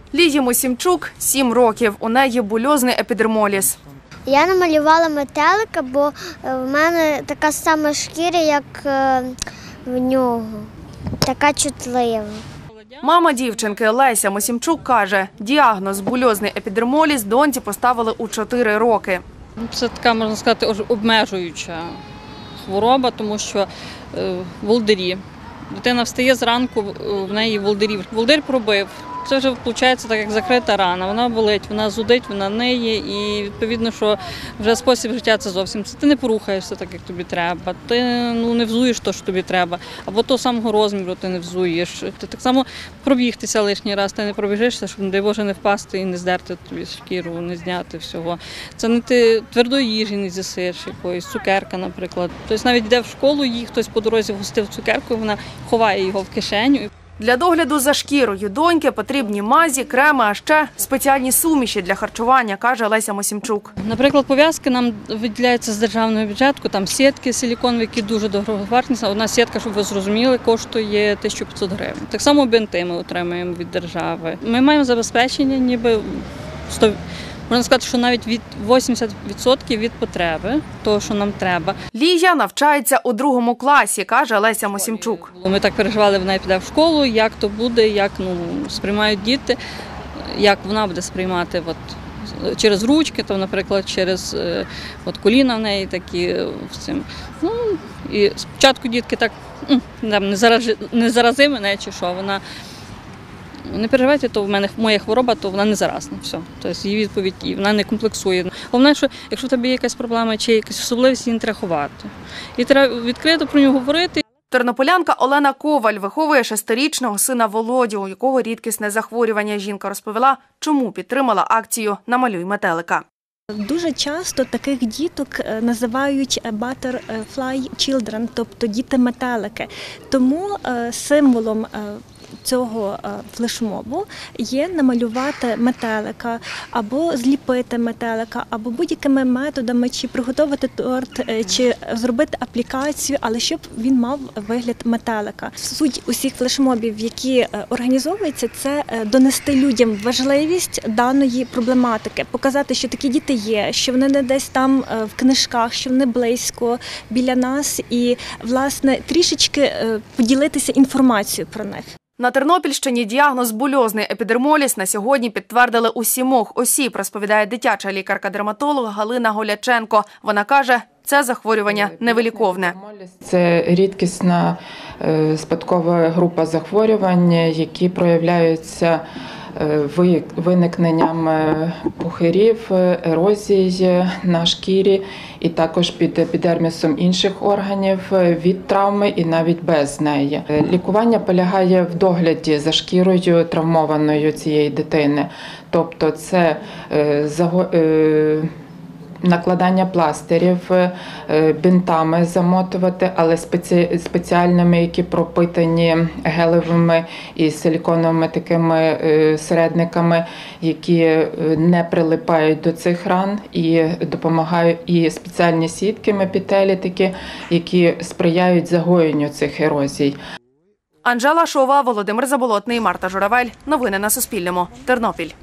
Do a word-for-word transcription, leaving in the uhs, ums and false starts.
Лії Мосімчук – сім років. У неї бульозний епідермоліз. Я намалювала метелика, бо в мене така сама шкіра, як в нього, така чутлива. Мама дівчинки Леся Мосімчук каже, діагноз бульозний епідермоліз доньці поставили у чотири роки. Це така, можна сказати, обмежуюча хвороба, тому що волдирі. Дитина встає зранку, в неї волдирі. Волдир пробив. Це вже, виходить, так як закрита рана. Вона болить, вона зудить, вона ниє і, відповідно, що вже спосіб життя це зовсім. Ти не порухаєшся так, як тобі треба, ти ну, не взуєш те, що тобі треба, або того самого розміру ти не взуєш. Ти так само пробігтися лишній раз, ти не пробіжишся, щоб, не дай Боже, не впасти і не здерти тобі шкіру, не зняти всього. Це не ти твердої їжі не з'їсиш якоїсь, цукерка, наприклад. Тобто навіть йде в школу, їй хтось по дорозі вгостив цукерку, і вона ховає його в кишеню. Для догляду за шкірою доньки потрібні мазі, креми, а ще спеціальні суміші для харчування, каже Леся Мосімчук. Наприклад, пов'язки нам виділяються з державного бюджету, там сітки силіконові, які дуже дороговартісні. Одна сітка, щоб ви зрозуміли, коштує тисячу п'ятсот гривень. Так само бинти ми отримуємо від держави. Ми маємо забезпечення ніби сто. Можна сказати, що навіть від вісімдесят відсотків від потреби, того, що нам треба. Лія навчається у другому класі, каже Леся Мосімчук. Ми так переживали, вона піде в школу, як то буде, як ну, сприймають діти, як вона буде сприймати от, через ручки, то, наприклад, через от, коліна в неї такі. В цим. Ну, і спочатку дітки так, не, зараз, не зарази мене чи що, вона. Не переживайте, то в мене моя хвороба, то вона не заразна. Все. Тобто її відповідь, вона не комплексує. Головне, що якщо в тебе є якась проблема чи якась особливість, її не треба ховати. І треба відкрито про нього говорити. Тернополянка Олена Коваль виховує шестирічного сина Володю, у якого рідкісне захворювання. Жінка розповіла, чому підтримала акцію «Намалюй метелика». Дуже часто таких діток називають butterfly children, тобто діти-метелики. Тому символом цього флешмобу є намалювати метелика, або зліпити метелика, або будь-якими методами, чи приготувати торт, чи зробити аплікацію, але щоб він мав вигляд метелика. Суть усіх флешмобів, які організовуються, це донести людям важливість даної проблематики, показати, що такі діти є, що вони не десь там в книжках, що вони близько біля нас і, власне, трішечки поділитися інформацією про них. На Тернопільщині діагноз бульозний епідермоліз на сьогодні підтвердили у сімох осіб, розповідає дитяча лікарка-дерматолог Галина Голяченко. Вона каже, це захворювання невиліковне. Це рідкісна спадкова група захворювань, які проявляються виникненням пухирів, ерозій на шкірі і також під епідермісом інших органів від травми і навіть без неї. Лікування полягає в догляді за шкірою травмованою цієї дитини. Тобто це накладання пластирів, бинтами замотувати, але спеціальними, які пропитані гелевими і силіконовими такими середниками, які не прилипають до цих ран і допомагають, і спеціальні сітки мепітелі такі, які сприяють загоєнню цих ерозій. Анжела Шова, Володимир Заболотний, Марта Журавель. Новини на Суспільному. Тернопіль.